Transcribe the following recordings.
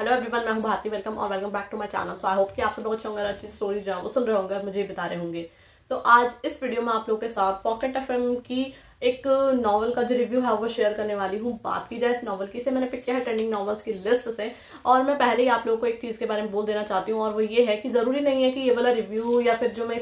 Hello everyone, मैं हूं Bharti. Welcome और welcome back to my channel. So I hope कि आप सब लोग अच्छे होंगे, अच्छी स्टोरी जो है वो सुन रहे होंगे और मुझे बता रहे होंगे। तो आज इस वीडियो में आप लोगों के साथ पॉकेट एफएम की एक नॉवल का जो रिव्यू है वो शेयर करने वाली हूँ। बात की जाए इस नॉवल की, से मैंने पिक किया है ट्रेंडिंग नॉवेल्स की लिस्ट से। और मैं पहले ही आप लोगों को एक चीज के बारे में बोल देना चाहती हूँ, और वो ये है कि जरूरी नहीं है कि ये वाला रिव्यू या फिर जो मैं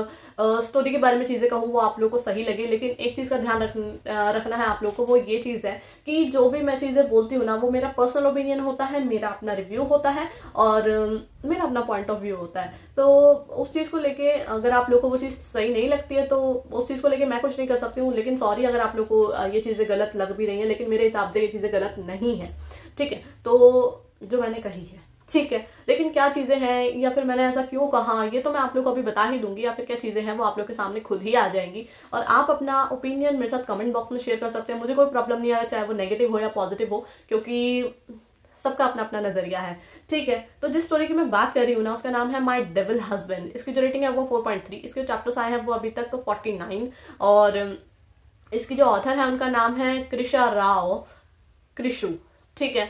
स्टोरी के बारे में चीजें कहूँ वो आप लोग को सही लगे। लेकिन एक चीज का ध्यान रखना है आप लोग को, वो ये चीज है कि जो भी मैं चीजें बोलती हूँ ना, वो मेरा पर्सनल ओपिनियन होता है, मेरा अपना रिव्यू होता है और मेरा अपना पॉइंट ऑफ व्यू होता है। तो उस चीज को लेके अगर आप लोग को वो चीज सही नहीं लगती है तो उस चीज को लेके मैं कुछ नहीं कर सकती हूँ। लेकिन सॉरी अगर आप लोग को ये चीजें गलत लग भी रही हैं, लेकिन मेरे हिसाब से ये चीजें गलत नहीं है। ठीक है, तो जो मैंने कही है ठीक है, लेकिन क्या चीजें हैं या फिर मैंने ऐसा क्यों कहा ये तो मैं आप लोग को अभी बता ही दूंगी, या फिर क्या चीजें हैं वो आप लोग के सामने खुद ही आ जाएंगी। और आप अपना ओपिनियन मेरे साथ कमेंट बॉक्स में शेयर कर सकते हैं, मुझे कोई प्रॉब्लम नहीं है, चाहे वो नेगेटिव हो या पॉजिटिव हो, क्योंकि सबका अपना अपना नजरिया है। ठीक है, तो जिस स्टोरी की मैं बात कर रही हूँ ना, उसका नाम है माई डेविल हस्बैंड। इसकी जो रेटिंग है वो 4.3। इसके चैप्टर्स आए हैं वो अभी तक 49। और इसकी जो ऑथर है उनका नाम है कृषा राव कृषु। ठीक है,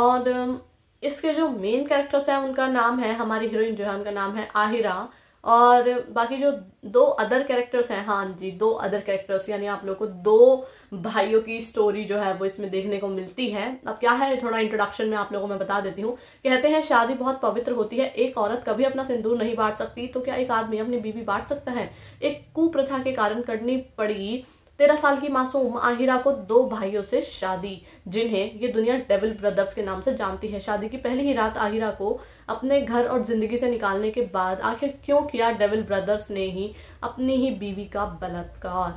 और इसके जो मेन कैरेक्टर्स हैं उनका नाम है, हमारी हीरोइन जो है उनका नाम है आहिरा। और बाकी जो दो अदर कैरेक्टर्स हैं, हाँ जी, दो अदर कैरेक्टर्स, यानी आप लोग को दो भाइयों की स्टोरी जो है वो इसमें देखने को मिलती है। अब क्या है, थोड़ा इंट्रोडक्शन में आप लोगों को मैं बता देती हूँ। कहते हैं शादी बहुत पवित्र होती है, एक औरत कभी अपना सिंदूर नहीं बांट सकती, तो क्या एक आदमी अपनी बीवी बांट सकता है? एक कुप्रथा के कारण करनी पड़ी 13 साल की मासूम आहिरा को दो भाइयों से शादी, जिन्हें ये दुनिया डेविल ब्रदर्स के नाम से जानती है। शादी की पहली ही रात आहिरा को अपने घर और जिंदगी से निकालने के बाद आखिर क्यों किया डेविल ब्रदर्स ने ही अपनी ही बीवी का बलात्कार?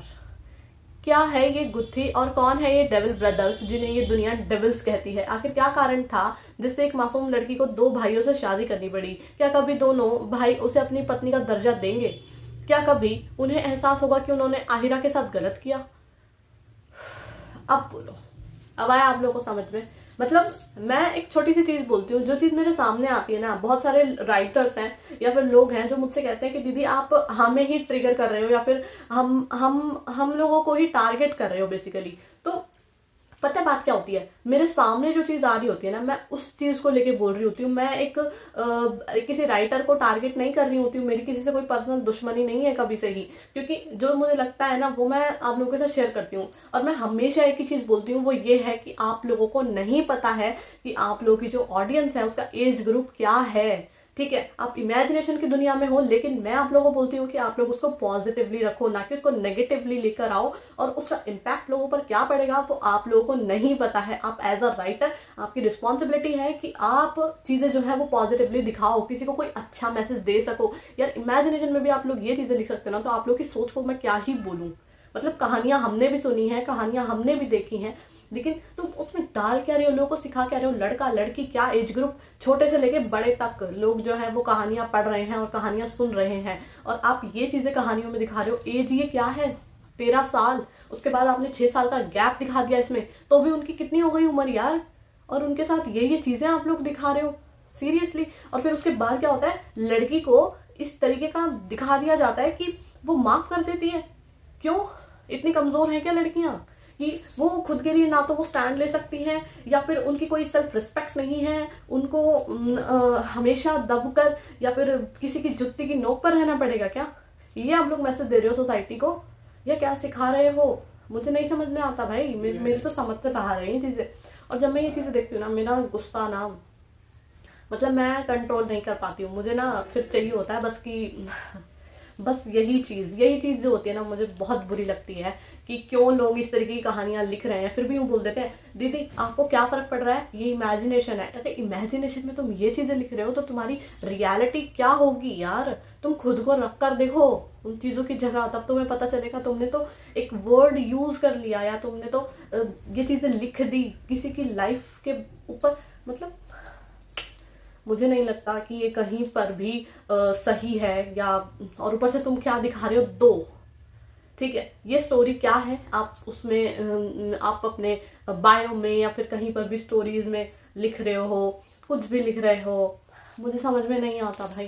क्या है ये गुत्थी और कौन है ये डेविल ब्रदर्स जिन्हें ये दुनिया डेविल्स कहती है? आखिर क्या कारण था जिससे एक मासूम लड़की को दो भाइयों से शादी करनी पड़ी? क्या कभी दोनों भाई उसे अपनी पत्नी का दर्जा देंगे? क्या कभी उन्हें एहसास होगा कि उन्होंने आहिरा के साथ गलत किया? अब बोलो, अब आया आप लोगों को समझ में? मतलब मैं एक छोटी सी चीज बोलती हूँ, जो चीज मेरे सामने आती है ना, बहुत सारे राइटर्स हैं या फिर लोग हैं जो मुझसे कहते हैं कि दीदी आप हमें ही ट्रिगर कर रहे हो या फिर हम लोगों को ही टारगेट कर रहे हो बेसिकली। तो पता है बात क्या होती है, मेरे सामने जो चीज आ रही होती है ना, मैं उस चीज को लेके बोल रही होती हूँ। मैं एक किसी राइटर को टारगेट नहीं कर रही होती हूँ, मेरी किसी से कोई पर्सनल दुश्मनी नहीं है कभी से ही, क्योंकि जो मुझे लगता है ना वो मैं आप लोगों के साथ शेयर करती हूँ। और मैं हमेशा एक ही चीज बोलती हूँ, वो ये है कि आप लोगों को नहीं पता है कि आप लोगों की जो ऑडियंस है उसका एज ग्रुप क्या है। ठीक है, आप इमेजिनेशन की दुनिया में हो, लेकिन मैं आप लोगों को बोलती हूँ कि आप लोग उसको पॉजिटिवली रखो, ना कि उसको नेगेटिवली लेकर आओ। और उसका इम्पैक्ट लोगों पर क्या पड़ेगा वो आप लोगों को नहीं पता है। आप एज अ राइटर, आपकी रिस्पॉन्सिबिलिटी है कि आप चीजें जो है वो पॉजिटिवली दिखाओ, किसी को कोई अच्छा मैसेज दे सको। यार इमेजिनेशन में भी आप लोग ये चीजें लिख सकते हो ना, तो आप लोग की सोच को मैं क्या ही बोलूं। मतलब कहानियां हमने भी सुनी है, कहानियां हमने भी देखी हैं, लेकिन तुम उसमें डाल क्या रहे हो, लोगों को सिखा क्या रहे हो? लड़का लड़की क्या एज ग्रुप, छोटे से लेके बड़े तक लोग जो है वो कहानियां पढ़ रहे हैं और कहानियां सुन रहे हैं, और आप ये चीजें कहानियों में दिखा रहे हो। एज ये क्या है, 13 साल, उसके बाद आपने 6 साल का गैप दिखा दिया इसमें, तो भी उनकी कितनी हो गई उम्र यार, और उनके साथ ये चीजें आप लोग दिखा रहे हो सीरियसली। और फिर उसके बाद क्या होता है, लड़की को इस तरीके का दिखा दिया जाता है कि वो माफ कर देती है। क्यों? इतनी कमजोर है क्या लड़कियां कि वो खुद के लिए ना तो वो स्टैंड ले सकती हैं, या फिर उनकी कोई सेल्फ रिस्पेक्ट नहीं है, उनको हमेशा दबकर या फिर किसी की जुत्ती की नोक पर रहना पड़ेगा क्या? ये आप लोग मैसेज दे रहे हो सोसाइटी को, या क्या सिखा रहे हो? मुझे नहीं समझ में आता भाई, मेरे तो समझ से बाहर है ये चीजें। और जब मैं ये चीजें देखती हूँ ना, मेरा गुस्सा ना, मतलब मैं कंट्रोल नहीं कर पाती हूँ। मुझे ना फिर चाहिए होता है बस यही चीज जो होती है ना, मुझे बहुत बुरी लगती है कि क्यों लोग इस तरीके की कहानियां लिख रहे हैं। फिर भी यूं बोल देते हैं दीदी आपको क्या फर्क पड़ रहा है, ये इमेजिनेशन है। अरे इमेजिनेशन में तुम ये चीजें लिख रहे हो तो तुम्हारी रियलिटी क्या होगी यार? तुम खुद को रख कर देखो उन चीजों की जगह, तब तुम्हें पता चलेगा। तुमने तो एक वर्ड यूज कर लिया, या तुमने तो ये चीजें लिख दी किसी की लाइफ के ऊपर। मतलब मुझे नहीं लगता कि ये कहीं पर भी सही है, या और ऊपर से तुम क्या दिखा रहे हो दो। ठीक है, ये स्टोरी क्या है, आप उसमें आप अपने बायो में या फिर कहीं पर भी स्टोरीज में लिख रहे हो, कुछ भी लिख रहे हो, मुझे समझ में नहीं आता भाई,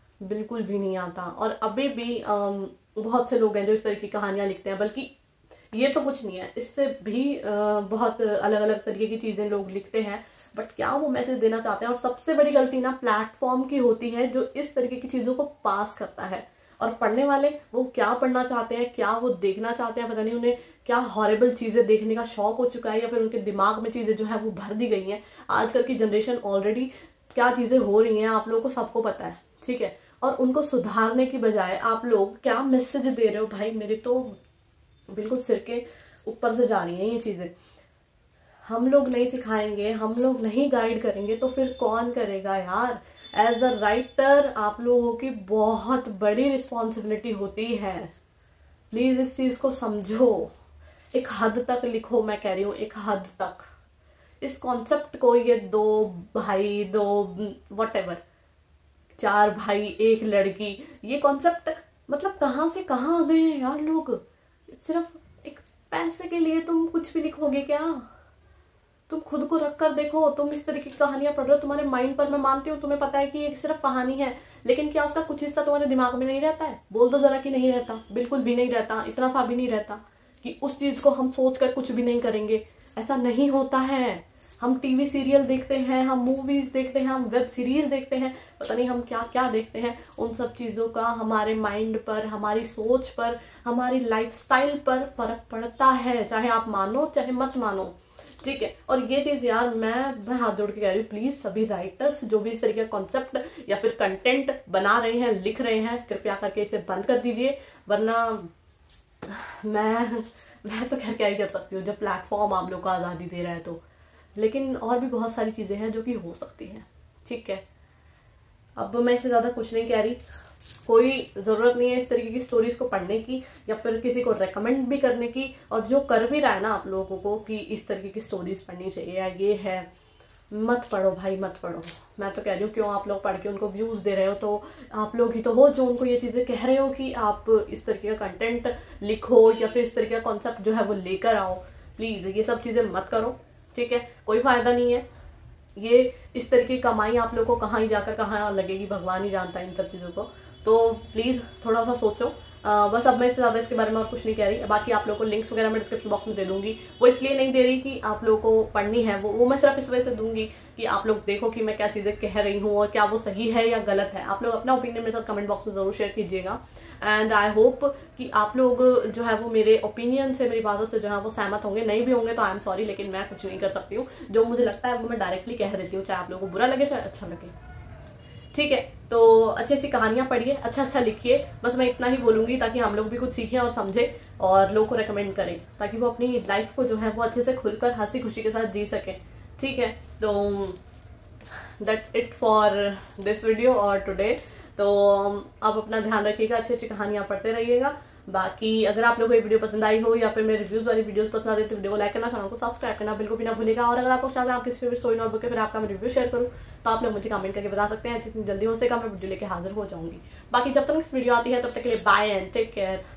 बिल्कुल भी नहीं आता। और अभी भी बहुत से लोग हैं जो इस तरह की कहानियां लिखते हैं, बल्कि ये तो कुछ नहीं है, इससे भी बहुत अलग अलग तरीके की चीजें लोग लिखते हैं, बट क्या वो मैसेज देना चाहते हैं। और सबसे बड़ी गलती ना प्लेटफॉर्म की होती है जो इस तरीके की चीजों को पास करता है, और पढ़ने वाले वो क्या पढ़ना चाहते हैं, क्या वो देखना चाहते हैं, पता नहीं उन्हें क्या हॉरिबल चीजें देखने का शौक हो चुका है, या फिर उनके दिमाग में चीजें जो है वो भर दी गई हैं। आजकल की जनरेशन ऑलरेडी क्या चीजें हो रही हैं आप लोगों को सबको पता है, ठीक है। और उनको सुधारने की बजाय आप लोग क्या मैसेज दे रहे हो भाई, मेरे तो बिल्कुल सिर के ऊपर से जा रही हैं ये चीजें। हम लोग नहीं सिखाएंगे, हम लोग नहीं गाइड करेंगे तो फिर कौन करेगा यार। एज अ राइटर आप लोगों की बहुत बड़ी रिस्पॉन्सिबिलिटी होती है, प्लीज इस चीज को समझो। एक हद तक लिखो, मैं कह रही हूँ एक हद तक। इस कॉन्सेप्ट को, ये 2 भाई 2 व्हाटएवर 4 भाई 1 लड़की, ये कॉन्सेप्ट मतलब कहाँ से कहाँ आ गए हैं यार लोग। सिर्फ एक पैसे के लिए तुम कुछ भी लिखोगे क्या? तुम खुद को रख कर देखो, तुम इस तरीके की कहानियां पढ़ रहे हो, तुम्हारे माइंड पर, मैं मानती हूँ तुम्हें पता है कि ये सिर्फ कहानी है, लेकिन क्या उसका कुछ हिस्सा तुम्हारे दिमाग में नहीं रहता है? बोल दो जरा कि नहीं रहता, बिल्कुल भी नहीं रहता, इतना सा भी नहीं रहता कि उस चीज को हम सोच कर कुछ भी नहीं करेंगे। ऐसा नहीं होता है। हम टीवी सीरियल देखते हैं, हम मूवीज देखते हैं, हम वेब सीरीज देखते हैं, पता नहीं हम क्या क्या देखते हैं। उन सब चीजों का हमारे माइंड पर, हमारी सोच पर, हमारी लाइफस्टाइल पर फर्क पड़ता है, चाहे आप मानो चाहे मत मानो, ठीक है। और ये चीज यार मैं हाथ जोड़ के कह रही हूँ, प्लीज सभी राइटर्स जो भी इस तरीके का कॉन्सेप्ट या फिर कंटेंट बना रहे हैं, लिख रहे हैं, कृपया करके इसे बंद कर दीजिए, वरना मैं तो खैर क्या ही कर सकती हूँ जब प्लेटफॉर्म आप लोग को आज़ादी दे रहा है तो। लेकिन और भी बहुत सारी चीजें हैं जो कि हो सकती हैं, ठीक है। अब मैं इससे ज्यादा कुछ नहीं कह रही, कोई जरूरत नहीं है इस तरीके की स्टोरीज को पढ़ने की या फिर किसी को रेकमेंड भी करने की। और जो कर भी रहा है ना आप लोगों को कि इस तरीके की स्टोरीज पढ़नी चाहिए या ये है, मत पढ़ो भाई, मत पढ़ो। मैं तो कह रही हूँ क्यों आप लोग पढ़ के उनको व्यूज दे रहे हो, तो आप लोग ही तो हो जो उनको ये चीजें कह रहे हो कि आप इस तरीके का कंटेंट लिखो या फिर इस तरीके का कॉन्सेप्ट जो है वो लेकर आओ। प्लीज ये सब चीजें मत करो, ठीक है, कोई फायदा नहीं है। ये इस तरीके की कमाई आप लोग को कहाँ ही जाकर कहाँ लगेगी, भगवान ही जानता है इन सब चीजों को। तो प्लीज थोड़ा सा सोचो। बस अब मैं इससे ज्यादा इसके बारे में और कुछ नहीं कह रही। बाकी आप लोगों को लिंक्स वगैरह मैं डिस्क्रिप्शन बॉक्स में दे दूंगी। वो इसलिए नहीं दे रही कि आप लोगों को पढ़नी है, वो मैं सिर्फ इस वजह से दूंगी कि आप लोग देखो कि मैं क्या चीजें कह रही हूँ और क्या वो सही है या गलत है। आप लोग अपना ओपिनियन मेरे साथ कमेंट बॉक्स में जरूर शेयर कीजिएगा। एंड आई होप कि आप लोग जो है वो मेरे ओपिनियन से, मेरी बातों से जो है वो सहमत होंगे। नहीं भी होंगे तो आई एम सॉरी, लेकिन मैं कुछ नहीं कर सकती हूँ। जो मुझे लगता है वो मैं डायरेक्टली कह देती हूँ, चाहे आप लोगों को बुरा लगे चाहे अच्छा लगे, ठीक है। तो अच्छी अच्छी कहानियां पढ़िए, अच्छा अच्छा लिखिए, बस मैं इतना ही बोलूंगी ताकि हम लोग भी कुछ सीखें और समझें और लोगों को रेकमेंड करें ताकि वो अपनी लाइफ को जो है वो अच्छे से खुलकर हंसी खुशी के साथ जी सके, ठीक है। तो that's it for this video और टुडे। तो आप अपना ध्यान रखिएगा, अच्छी अच्छी कहानियां पढ़ते रहिएगा। बाकी अगर आप लोगों को ये वीडियो पसंद आई हो या फिर मेरे रिव्यूज वाली वीडियोस पसंद आती है तो वीडियो को लाइक करना, चैनल को सब्सक्राइब करना बिल्कुल भी ना भूलिएगा। और अगर आपको चाहते हैं आप किसी भी स्टोरी नोटबुक के फिर आपका मैं रिव्यू शेयर करूँ तो आप लोग मुझे कमेंट करके बता सकते हैं, जितनी जल्दी हो सकेगा मैं वीडियो लेके हाजिर हो जाऊंगी। बाकी जब तक नेक्स्ट वीडियो आती है तब तक के लिए बाय एंड टेक केयर।